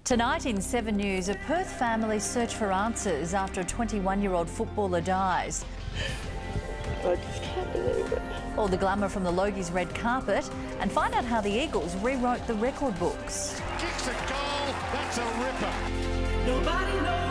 Tonight in 7 News, a Perth family search for answers after a 21-year-old footballer dies. I just can't believe it. All the glamour from the Logies red carpet, and find out how the Eagles rewrote the record books. Kicks a goal, that's a ripper. Nobody knows.